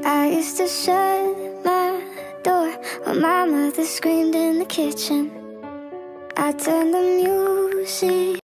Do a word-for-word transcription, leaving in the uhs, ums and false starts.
I used to shut my door when my mother screamed in the kitchen. I turned the music